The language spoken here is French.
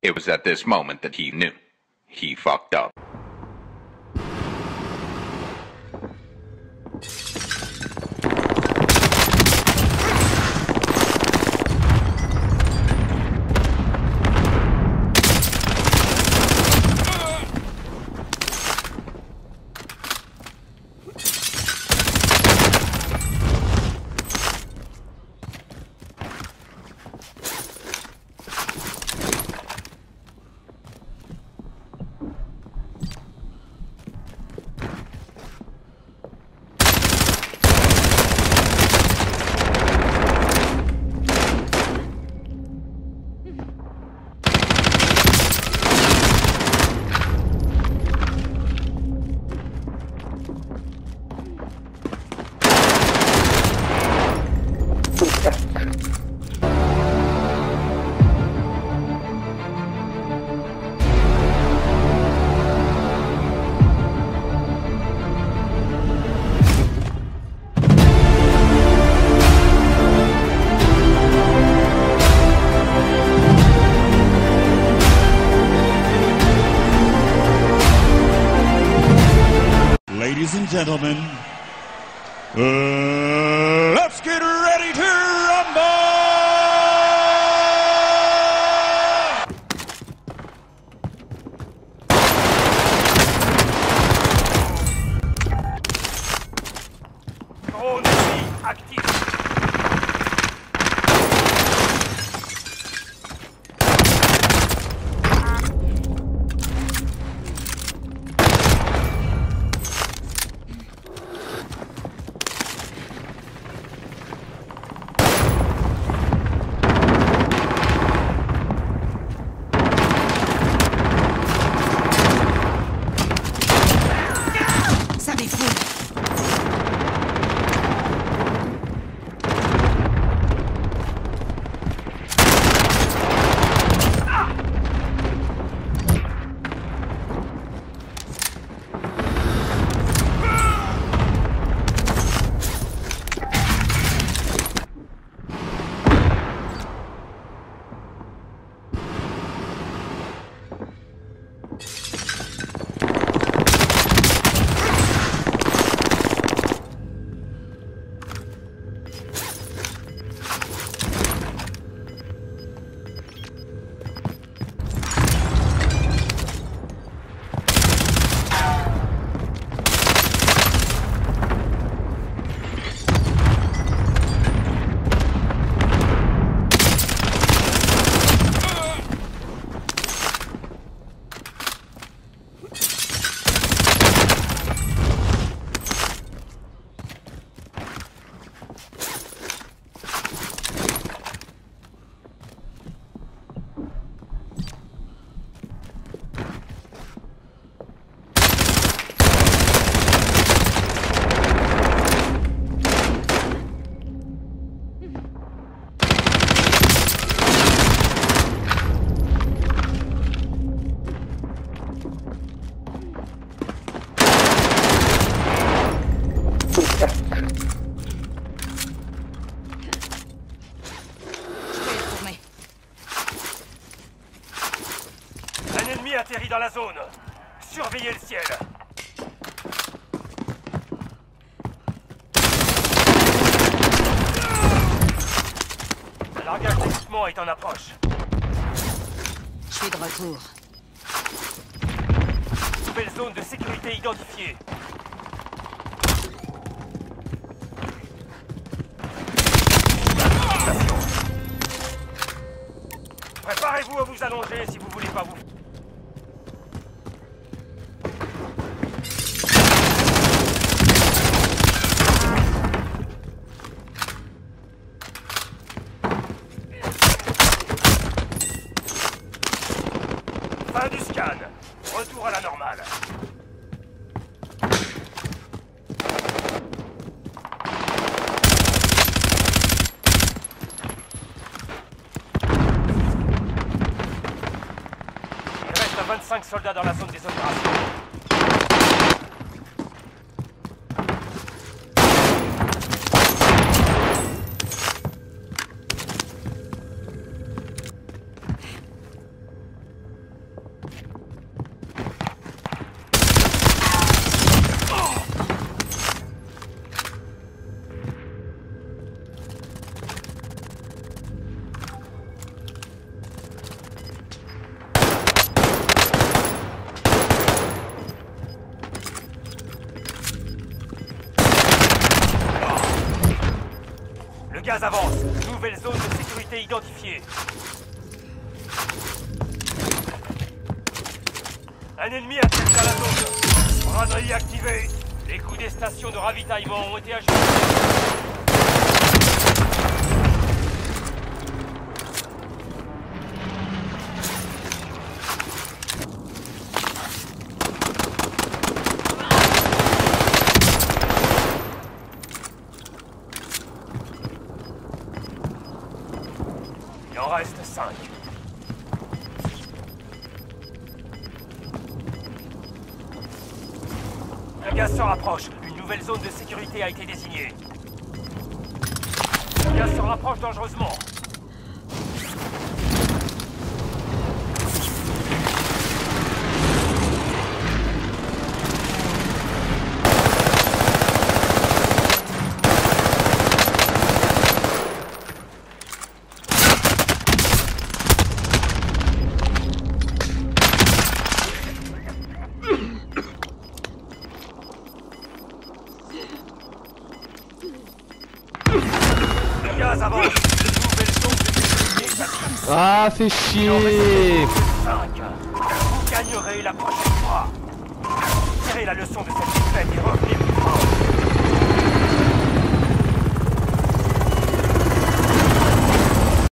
It was at this moment that he knew. He fucked up. Ladies and gentlemen, let's get ready to rumble! Drone actif. Un ennemi atterrit dans la zone. Surveillez le ciel. Un largage d'équipement est en approche. Je suis de retour. Nouvelle zone de sécurité identifiée. Préparez-vous à vous allonger si vous voulez pas vous... Fin du scan. Retour à la normale. Il reste 25 soldats dans la zone des opérations. gaz avance. Nouvelle zone de sécurité identifiée. Un ennemi atterri dans la zone. Braderie activée. Les coûts des stations de ravitaillement ont été ajoutés. Il en reste 5. Le gaz se rapproche. Une nouvelle zone de sécurité a été désignée. Le gaz se rapproche dangereusement. Le gaz avance. Nouvelle zone de sécurité établie. Ah, fais chier. 5. Vous gagnerez la prochaine fois. Tirez la leçon de cette défaite et revenez plus fort.